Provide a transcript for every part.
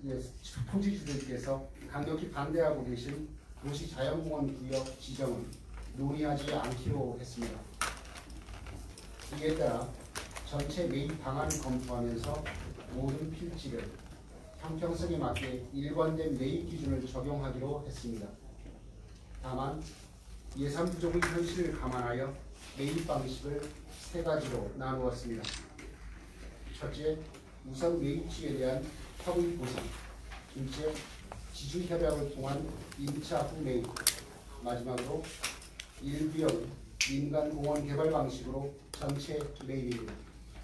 토지주들께서 강력히 반대하고 계신 도시자연공원 구역 지정은 논의하지 않기로 했습니다. 이에 따라 전체 매입 방안을 검토하면서 모든 필지를 형평성에 맞게 일관된 매입 기준을 적용하기로 했습니다. 다만 예산 부족의 현실을 감안하여 매입 방식을 세 가지로 나누었습니다. 첫째, 우선 매입지에 대한 협의 보상. 둘째, 지주 협약을 통한 1차 후 매입. 마지막으로 1구역 민간 공원 개발 방식으로 전체 매입입니다.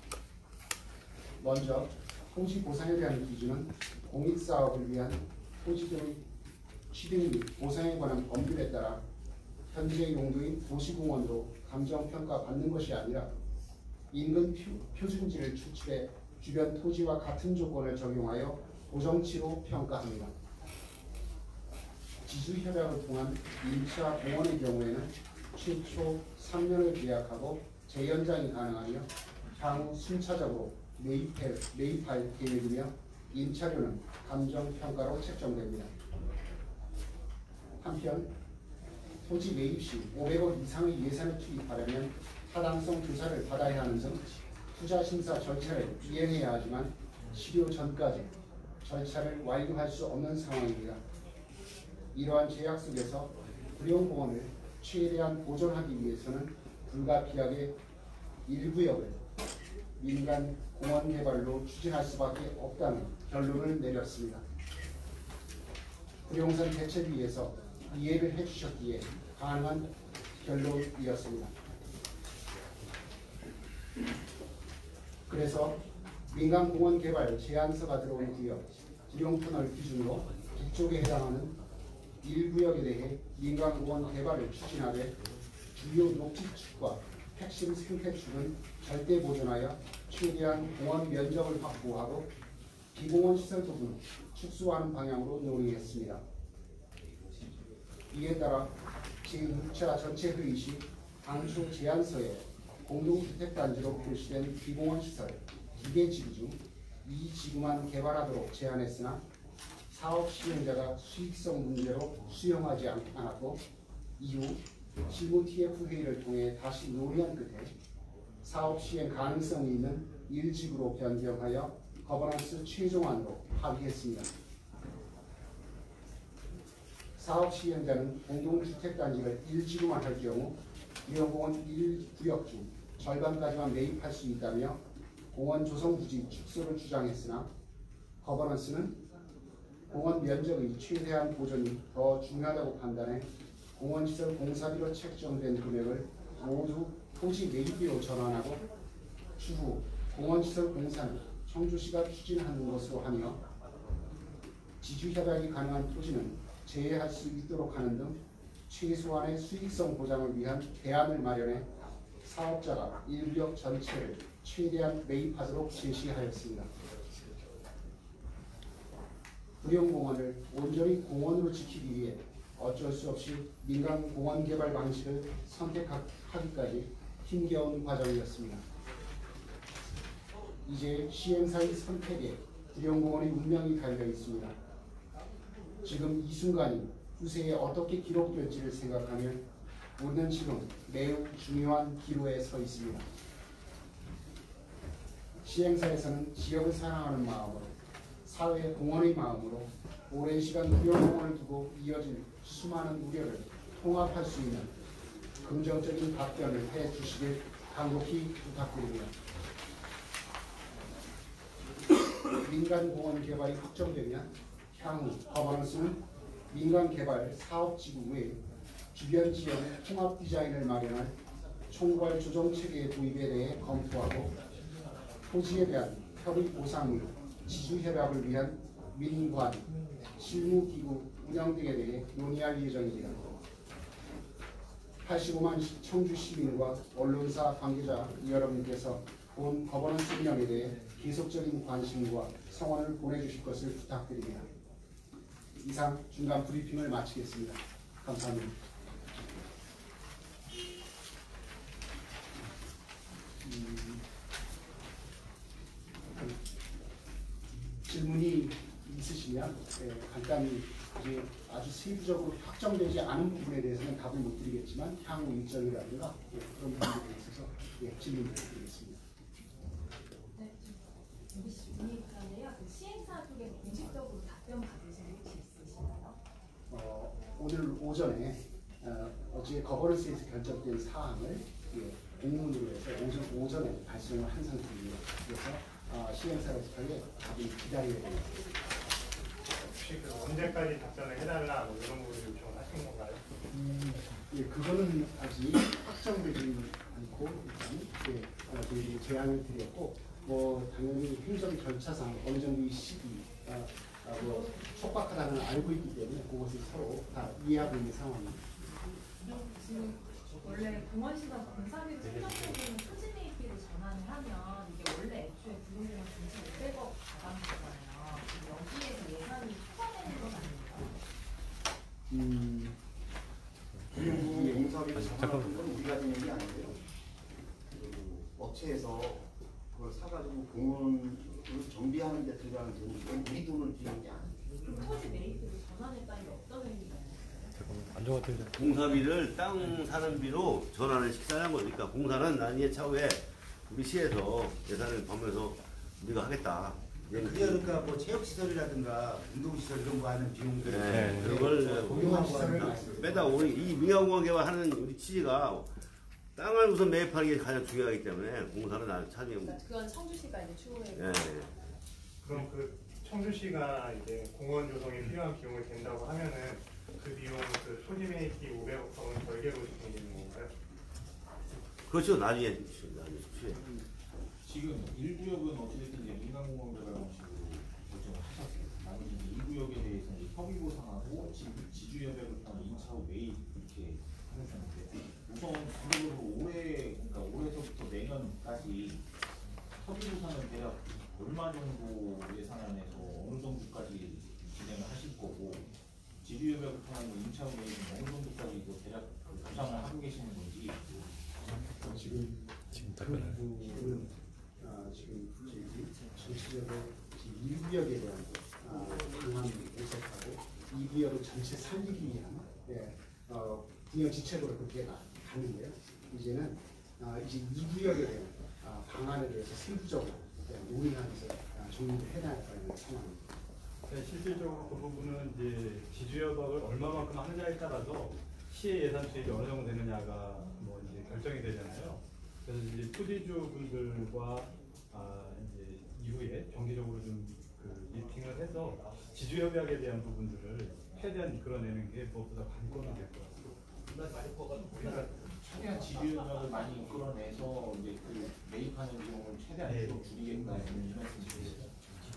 먼저 토지 보상에 대한 기준은 공익사업을 위한 토지 등의 취득 및 보상에 관한 법률에 따라 현재 용도인 도시공원으로 감정평가 받는 것이 아니라 인근 표준지를 추출해 주변 토지와 같은 조건을 적용하여 보정치로 평가합니다. 지주협약을 통한 1차 공원의 경우에는 최초 3년을 계약하고 재연장이 가능하며 향후 순차적으로 매입할 계획이며 임차료는 감정평가로 책정됩니다. 한편 토지 매입 시 500억 이상의 예산을 투입하려면 타당성 조사를 받아야 하는 등 투자 심사 절차를 이행해야 하지만 실효 전까지 절차를 완료할 수 없는 상황입니다. 이러한 제약 속에서 구룡공원을 최대한 보존하기 위해서는 불가피하게 1구역을 민간 공원 개발로 추진할 수밖에 없다는 결론을 내렸습니다. 구룡산 대책위에서 이해를 해주셨기에 가능한 결론이었습니다. 그래서 민간공원 개발 제안서가 들어온 구역 구룡터널 기준으로 북쪽에 해당하는 1구역에 대해 민간공원 개발을 추진하되 주요 녹지축과 핵심 생태축은 절대 보존하여 최대한 공원 면적을 확보하고 비공원 시설 부분을 축소하는 방향으로 논의했습니다. 이에 따라 제6차 전체 회의 시 당초 제안서에 공동주택단지로 표시된 비공원 시설 2개 지구 중 2지구만 개발하도록 제안했으나 사업 시행자가 수익성 문제로 수용하지 않았고 이후 실무 TF 회의를 통해 다시 논의한 끝에 사업 시행 가능성이 있는 1지구로 변경하여 거버넌스 최종안으로 합의했습니다. 사업 시행자는 공동주택단지를 1지구만 할 경우 구룡공원 1구역 중 절반까지만 매입할 수 있다며 공원 조성 부지 축소를 주장했으나 거버넌스는 공원 면적의 최대한 보존이 더 중요하다고 판단해 공원시설 공사비로 책정된 금액을 모두 토지 매입비로 전환하고 추후 공원시설 공사는 청주시가 추진하는 것으로 하며 지주협약이 가능한 토지는 제외할 수 있도록 하는 등 최소한의 수익성 보장을 위한 대안을 마련해 사업자가 1구역 전체를 최대한 매입하도록 제시하였습니다. 구룡공원을 온전히 공원으로 지키기 위해 어쩔 수 없이 민간 공원 개발 방식을 선택하기까지 힘겨운 과정이었습니다. 이제 시행사의 선택에 구룡공원의 운명이 달려 있습니다. 지금 이 순간이 후세에 어떻게 기록될지를 생각하면 우리는 지금 매우 중요한 기로에 서 있습니다. 시행사에서는 지역을 사랑하는 마음으로 사회 공헌의 마음으로 오랜 시간 구룡공원을 두고 이어질 수많은 우려를 통합할 수 있는 긍정적인 답변을 해주시길 간곡히 부탁드립니다. 민간공원 개발이 확정되면 향후 거버넌스는 민간개발 사업지구 외 주변 지역의 통합 디자인을 마련할 총괄 조정체계의 도입에 대해 검토하고 토지에 대한 협의 보상 및 지주협약을 위한 민관, 실무기구 운영 등에 대해 논의할 예정입니다. 85만 청주 시민과 언론사 관계자 여러분께서 본 거버넌스 운영에 대해 계속적인 관심과 성원을 보내주실 것을 부탁드립니다. 이상 중간 브리핑을 마치겠습니다. 감사합니다. 질문이 있으신 보시면 간단히 이제 아주 세부적으로 확정되지 않은 부분에 대해서는 답을 못 드리겠지만 향후 일정이라든가 그런 부분에 있어서 질문 드리겠습니다. 네, 여기 질문이 있는데요. 그 시행사 쪽에 공식적으로 답변 받으신 혹시 있으신가요? 오늘 오전에 어제 거버넌스에서 결정된 사항을 공문으로 해서 오전에 발송을 한 상태입니다. 그래서 시행사로부터의 답을 기다려야 됩니다. 혹시 언제까지 답변을 해달라 뭐 이런 부분을 요청하신 건가요? 그거는 아직 확정되지 않고 일단 저희들이 제안을 드렸고 당연히 행정 절차상 어느 정도 이 시기 촉박하다는 알고 있기 때문에 그것을 서로 다 이해하고 있는 상황입니다. 지금 원래 공원시설 공사비로 생각해보는 토지메이비로 전환을 하면 이게 원래 애초에 부동산 2,500억 가담이잖아요. 여기에서 예산이 추가되는 건 아닌가요? 공사비를 잡아놓은 건 우리가 되는 게 아니고요. 업체에서 그걸 사가지고 공원을 정비하는 데 들어가는 돈이 우리 돈을 들이는 게 아니에요. 토지메이비로 전환했다는 게 어떤 의미가요? 공사비를 땅 사는 비로 전환을 시키자는 거니까 공사는 나중에 차후에 우리 시에서 예산을 보면서 우리가 하겠다. 그러니까 뭐 체육시설이라든가 운동시설 이런 거 하는 비용들 그걸 공용한 시설을 빼다 우리 이 민간공학계와 하는 우리 취지가 땅을 우선 매입하는 게 가장 중요하기 때문에 공사는 나는 차지하고. 그건 청주시가 이제 추후에 그럼 그 청주시가 이제 공원 조성에 필요한 비용을 댄다고 하면은 그 비용 그 토지메이비 500억 원은 별개로 생기는 건가요? 그렇죠. 나중에 수치에. 지금 1구역은 어찌됐든 이제 민간공원개발공식으로 결정을 하셨어요. 나머지 이제 2구역에 대해서 이제 협의 보상하고 지주협약을 통한 임차후 매입 이렇게 하셨는데 우선 기본적으로 그러니까 올해서부터 내년까지 협의 보상은 대략 얼마 정도 예산안에서 어느 정도까지 진행을 하실 거고 지주협약을 통한 임차후 매입은 어느 정도까지 대략 보상을 하고 계시는 건지. 지금 전체적으로 1구역에 대한 방안을 모색하고 2구역을 전체 살리기 위한 분야 지책으로 그렇게 갔는데요. 이제는 이제 2구역에 대한 방안에 대해서 세부적으로 논의하면서 정리를 해야 할 상황입니다. 실질적으로 그 부분은 이제 지주협약을 얼마만큼 하느냐에 따라서 시의 예산 수입이 어느 정도 되느냐가 뭐 이제 결정이 되잖아요. 그래서 이제 토지주 분들과 이제 이후에 정기적으로 좀 그 미팅을 해서 지주협약에 대한 부분들을 최대한 이끌어내는 게 무엇보다 관건이 될 것 같습니다. 그러니까 최대한 지주협약을 많이 이끌어내서 이제 그 매입하는 비용을 최대한 줄이겠다 이 말씀이시죠.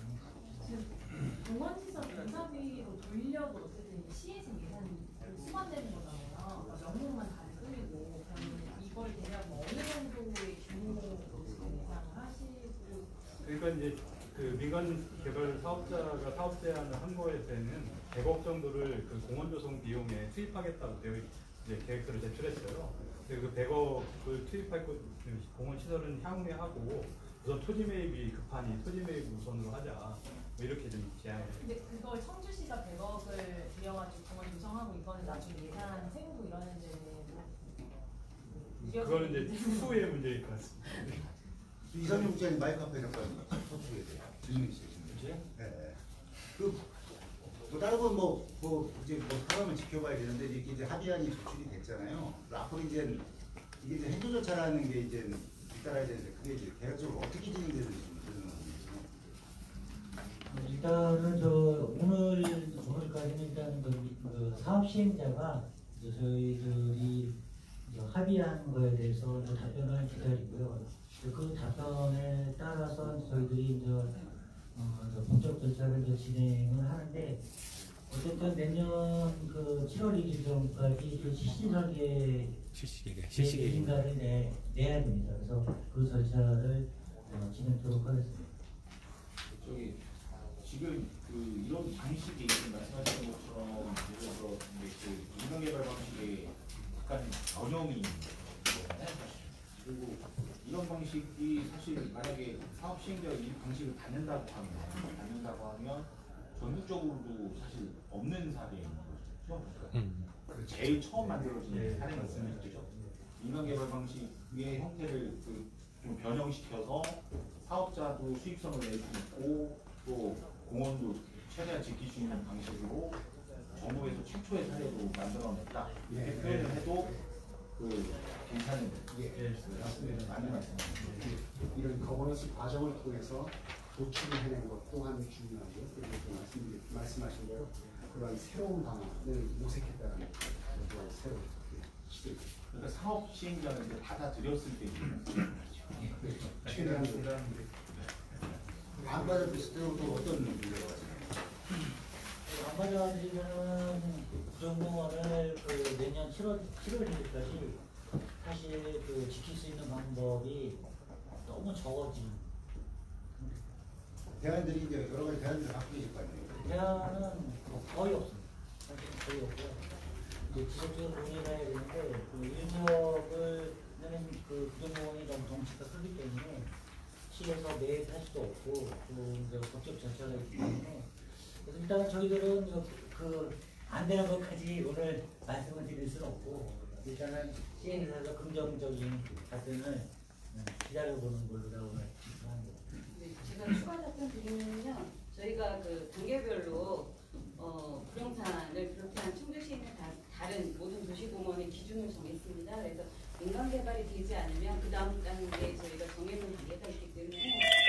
공원시설 공사비로 돌려도 어쨌든 시에서 예산이 수반되는 거잖아요. 명목만 다를 뿐이고 그러면 이걸 대략 어느 정도의 규모로 예상을 하시고 그러니까 이제 그 민간 개발 사업자가 사업 제안을 한 거에 대해서는 100억 정도를 그 공원 조성 비용에 투입하겠다고 이제 계획서를 제출했어요. 근데 그 100억을 투입할 것 공원 시설은 향후에 하고 우선 토지 매입이 급하니 토지 매입 우선으로 하자. 뭐 이렇게 좀 제안을. 근데 그걸 청주시가 100억을 들여가지고 공원 조성하고 이거는 나중에 예산 세우고 이러는 데는 그거는 이제 추후의 문제일 것 같습니다. 이선영 국장님 마이크 앞에 잠깐 서주셔야 돼요. 질문 있으시죠? 네. 다른 건 이제 상황을 지켜봐야 되는데 이제 합의안이 도출이 됐잖아요. 앞으로 이게 이제 행정 절차라는 게 이제 따라야 되는데 그게 이제 계획적으로 어떻게 진행되는지 좀 일단은 오늘까지는 일단 그 사업 시행자가 저희들이 합의한 거에 대해서 답변을 기다리고요. 그 답변에 따라서 저희들이 법적 절차를 진행을 하는데 어쨌든 내년 그 7월 2일 전까지 그 실시계획인가를 내야 됩니다. 그래서 그 절차를 진행하도록 하겠습니다. 지금 그 이런 방식이 말씀하신 것처럼 예를 들어 그 인간개발 방식에 약간 전형이 있는 거잖아요. 그리고 이런 방식이 사실 만약에 사업 시행자가 이 방식을 받는다고 하면 전국적으로도 사실 없는 사례인 거죠. 제일 처음 만들어진 사례 말씀이시죠. 민간개발 방식의 형태를 좀 변형시켜서 사업자도 수익성을 낼 수 있고 또 공원도 최대한 지킬 수 있는 방식으로 정부에서 최초의 사례로 만들어냈다. 이렇게 표현을 해도 괜찮은 맞습니다. 맞는 말씀입니다. 이런 거버넌스 과정을 통해서 도출을 해낸 것 또한 중요하고요. 그리고 말씀하신 대로 그런 새로운 방안을 모색했다는 것도 새로운 시도입니다. 그러니까 사업 시행자는 이제 받아들였을 때 최대한 안 받아들였을 때도 어떤 문제가 있어요? 안 받아들이면은 부정공원을 내년 7월까지 사실 지킬 수 있는 방법이 너무 적어진. 대안들이 이제 여러 가지 대안들을 갖고 계실 거 아니에요? 대안은 거의 없습니다. 사실 거의 없고요. 이제 지속적으로 논의를 해야 되는데 일부역을 부정공원이 너무 덩치가 크기 때문에 시에서 매입할 수도 없고 또 이제 법적 절차가 있기 때문에 그래서 일단 저희들은 안 되는 것까지 오늘 말씀을 드릴 수는 없고 일단은 시행사에서 긍정적인 답변을 기다려보는 걸로 오늘 말씀합니다. 제가 추가 답변 드리면요, 저희가 단계별로 부동산을 비롯한 충주시에 있는 다른 모든 도시공원의 기준을 정했습니다. 그래서 민간 개발이 되지 않으면 그 다음 단계에 저희가 정해놓은 단계가 있기 때문에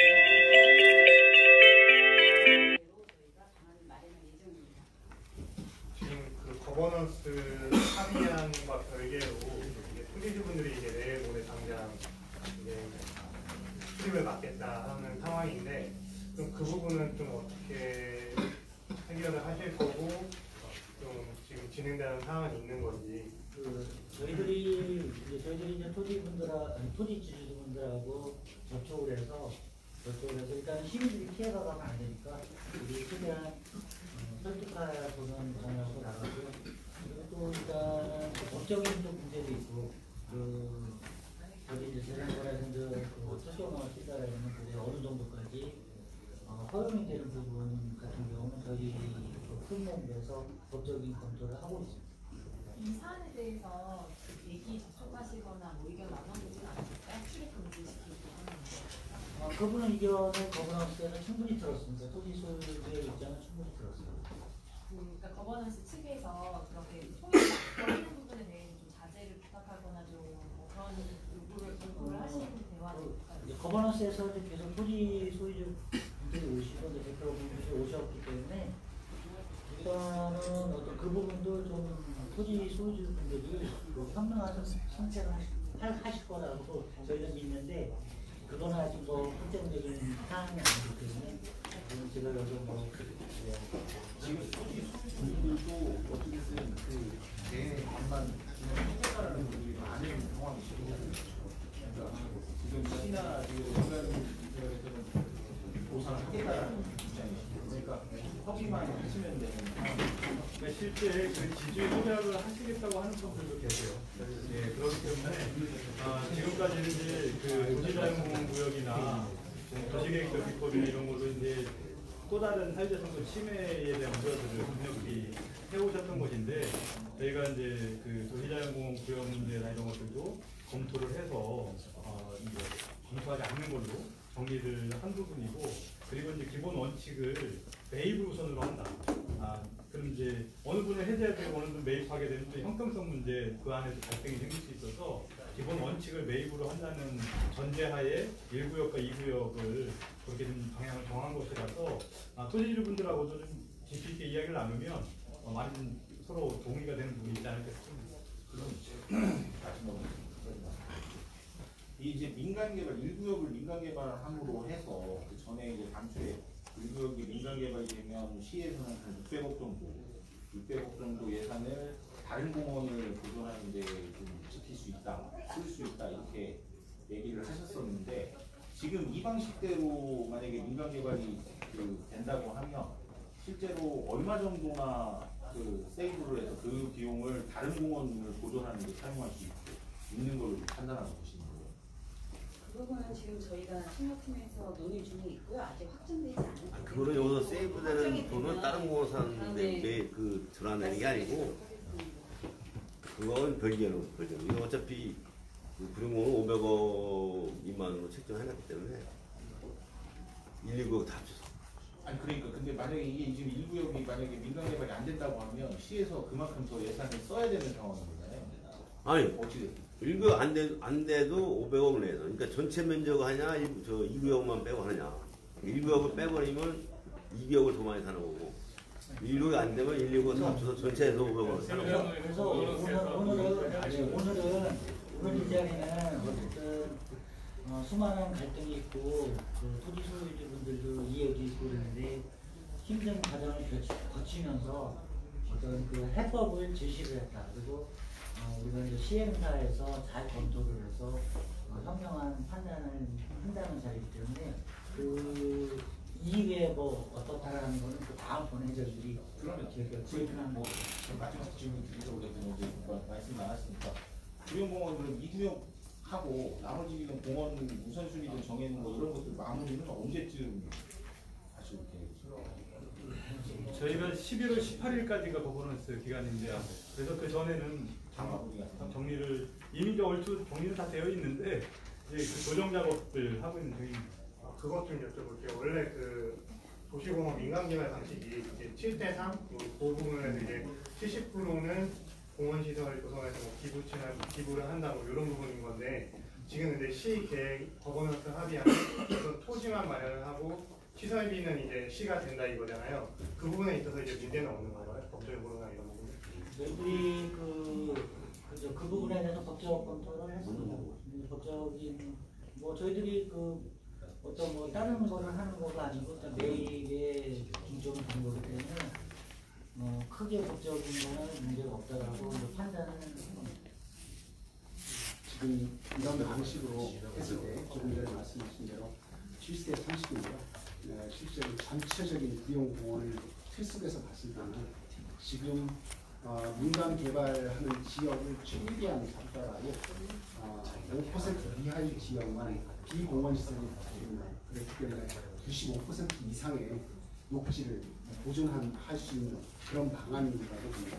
저희가 방안을 마련할 예정입니다. 지금 거버넌스 합의안과 별개로 토지주분들이 이제 내일 모레 당장 이제 수립을 맡겠다 하는 상황인데 좀 그 부분은 좀 어떻게 해결을 하실 거고 좀 지금 진행되는 상황이 있는 건지. 저희들이 이제 토지 주주분들하고 접촉을 해서 일단 시민들이 피해가 가면 안 되니까 우리 최대한 설득하고는 전화하고 나가고요. 그리고 또 일단 법적인 또 문제도 있고 저희 이제 재산거래에서 특허나 시설에는 그게 어느 정도까지 허용이 되는 부분 같은 경우는 저희 품목에서 법적인 검토를 하고 있습니다. 이 사안에 대해서 얘기 접촉하시거나 의견 나눠보진 않았을까요? 출입 금지시키고 하는 그분은 의견을 거버넌스에서 충분히 들었습니다. 토지 소유주의 입장은 충분히 들었습니다. 그러니까 거버넌스 측에서 그렇게 통일하는 부분에 대해서 좀 자제를 부탁하거나 좀뭐 그런 요구를 하시는 대화를 거버넌스에서 계속 토지 소유주분들이 오시고 대표분들이 오셨기 때문에 일단은 그 부분도 좀 토지 소유주분들이 현명한 선택을 하실 거라고 저희는 믿는데 그거는 아직 확정적인 사항이 아니기 때문에 제가 여기서 지금 토지 소유주분들도 어떻게든 대안만 해결하는 분들이 많은 상황이시고 지금 시나 민간에서는 보상을 하겠다라는 입장이시고 그러니까 허비만 하시면 되는 그러니까 실제 지주의 협약을 하시겠다고 하는 분들도 계세요. 그렇기 때문에 지금까지는 이제 도시자연공원구역이나 도시계획적 비법이나 이런 걸로 이제 또 다른 사유재산권 침해에 대한 우려들을 강력히 해오셨던 것인데 저희가 이제 도시자연공원구역 문제나 이런 것들도 검토를 해서 이제 검토하지 않는 걸로 정리를 한 부분이고 그리고 이제 기본 원칙을 매입을 우선으로 한다. 그럼 이제 어느 분을 해제해야 되고 어느 분을 매입하게 되면 또 형평성 문제 그 안에서 갈등이 생길 수 있어서 기본 원칙을 매입으로 한다는 전제하에 1구역과 2구역을 그렇게 좀 방향을 정한 것이라서 토지주분들하고도 좀 깊이 있게 이야기를 나누면 많은 서로 동의가 되는 부분이 있지 않을까 싶습니다. 그럼 이제 민간개발 1구역을 민간개발함으로 해서 그 전에 이제 당초에 1구역이 민간개발이 되면 시에서는 한 600억 정도 예산을 다른 공원을 보존하는 데 좀 지킬 수 있다, 쓸 수 있다 이렇게 얘기를 하셨었는데 지금 이 방식대로 만약에 민간개발이 된다고 하면 실제로 얼마 정도나 세이브를 해서 그 비용을 다른 공원을 보존하는 데 사용할 수 있는 걸로 판단하고 계시는 거예요? 그 부분은 지금 저희가 총괄팀에서 논의 중에 있고요. 아직 확정되지 않았기 때문에. 그거는 여기서 세이브되는 돈은 다른 공원 사는데 그 전환되는 게 아니고 그건 별개로. 이거 어차피 그 구룡공은 500억 미만으로 책정해놨기 때문에 119억 다 합쳐서. 아니 그러니까 근데 만약에 이게 지금 1구역이 만약에 민간 개발이 안 된다고 하면 시에서 그만큼 더 예산을 써야 되는 상황인 거잖아요. 아니 어찌됐든 1구역 안 돼도 500억을 내서. 그러니까 전체 면적 하냐 2구역만 빼고 하냐. 1구역을 빼버리면 2구역을 더 많이 사는 거고 1구역이 안 되면 119가 다 합쳐서 전체에서 500억을 사는 거고. 그래서 오늘 이 자리는 어쨌든 수많은 갈등이 있고 그 토지 소유주분들도 이해도 있고 그러는데 힘든 과정을 거치면서 어떤 그 해법을 제시를 했다. 그리고 우리가 이제 시행사에서 잘 검토를 해서 현명한 판단을 한다는 자리이기 때문에 그 이후에 뭐 어떻다라는 거는 그 다음번에 저희들이 그러면 저희가 저희는 뭐 마지막 질문 드리려고 했는데 말씀 나왔으니까 구룡공원은 2구역하고 나머지 공원 우선순위를 정해놓은 거 이런 것들 마무리는 언제쯤 하실 계획이세요? 저희가 11월 18일까지가 거버넌스 기간인데요. 그래서 그 전에는 정리를 이미 이제 얼추 정리는 다 되어 있는데 이제 그 조정 작업들 하고 있는 중입니다. 그것 좀 여쭤볼게요. 원래 그 도시공원 민간개발 방식이 이제 7대3 그 부분에서 이제 70%는 공원시설 조성해서 뭐 기부를 한다 뭐 이런 부분인 건데 지금 근데 시 계획 거버넌스 합의안은 토지만 마련을 하고 시설비는 이제 시가 된다 이거잖아요. 그 부분에 있어서 이제 문제는 없는 건가요? 법적으로나 이런 부분? 저희들이 그 부분에 대해서 법적 검토를 했습니다. 법적인 뭐 저희들이 그 어떤 뭐 다른 거를 하는 거가 아니고 일단 매일의 중점을 둔 거기 때문에 크게 법적인 거는 문제가 없다라고 판단을 한 겁니다. 지금 이런 방식으로 했을 때 조금 전에 말씀하신 대로 7대 30인데요. 실제로 전체적인 구룡공원을 필속에서 봤을 때는 지금 민간 개발하는 지역을 최대한 잡다라고 5% 이하의 지역만 비공원 시설이 있습니다. 그렇기 때문에 95% 이상의 녹지를 보존할 수 있는 그런 방안이라고 봅니다.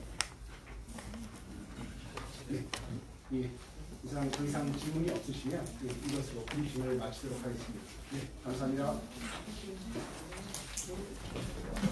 네. 예. 이상 더 이상 질문이 없으시면 이것으로 브리핑을 마치도록 하겠습니다. 네, 감사합니다.